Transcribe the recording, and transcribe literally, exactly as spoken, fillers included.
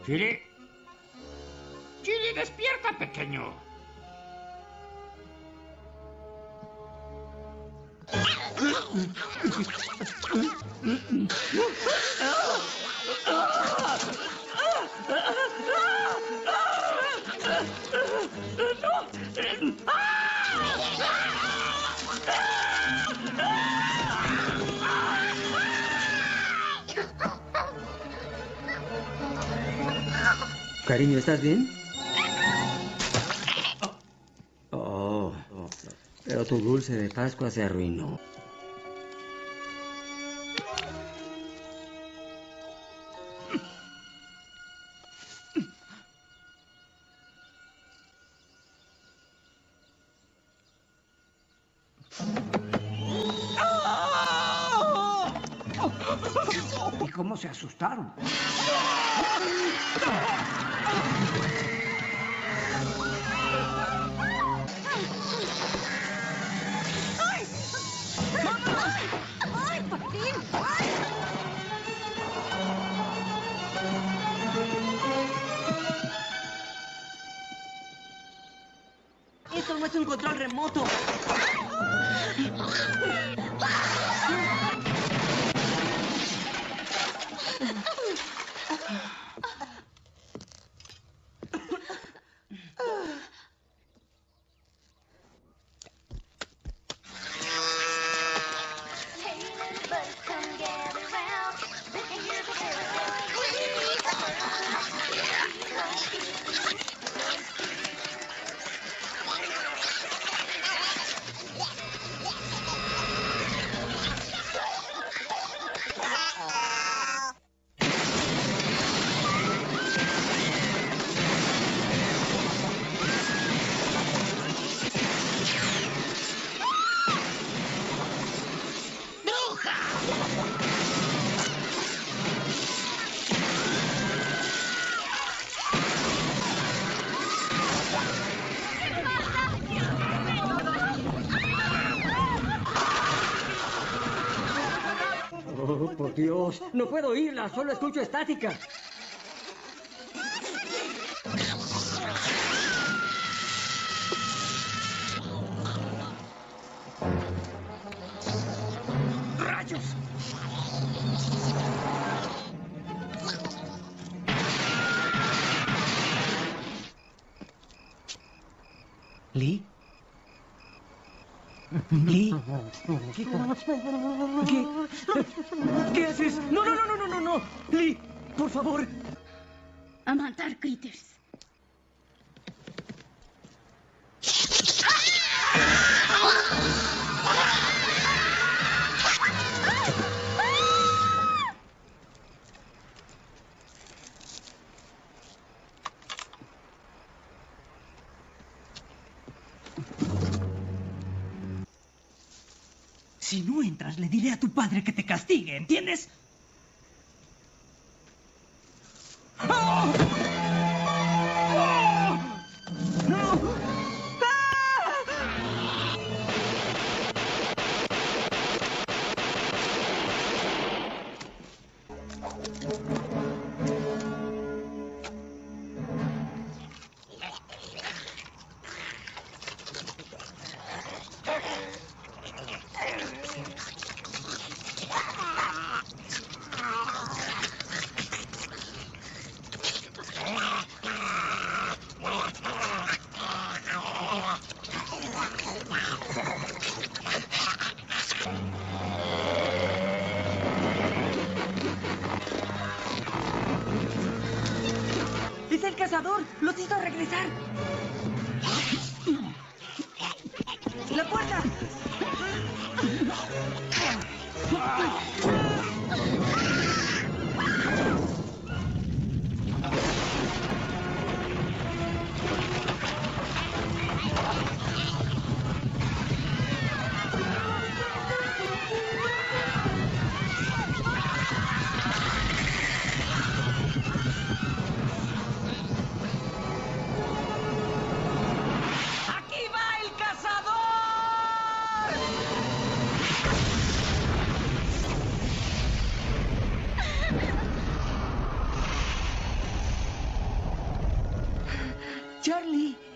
Chili. Chili, despierta, pequeño. Cariño, ¿estás bien? Oh, oh, pero tu dulce de Pascua se arruinó. ¿Y cómo se asustaron? ¡Ay! ¡Vámonos! ¡Ay, por fin! ¡Ay! Esto no es un control remoto. Oh, por Dios, no puedo oírla, solo escucho estática. ¡Rayos! ¿Lee? ¿Lee? ¿Qué, ¿Qué? ¿Qué haces? No, no, no, no, no, no, no. Lee, por favor. A matar critters. Si no entras, le diré a tu padre que te castigue, ¿entiendes? ¡Oh! ¡Oh! ¡No! ¡Es el cazador! ¡Los hizo regresar! ¡La puerta! Charlie.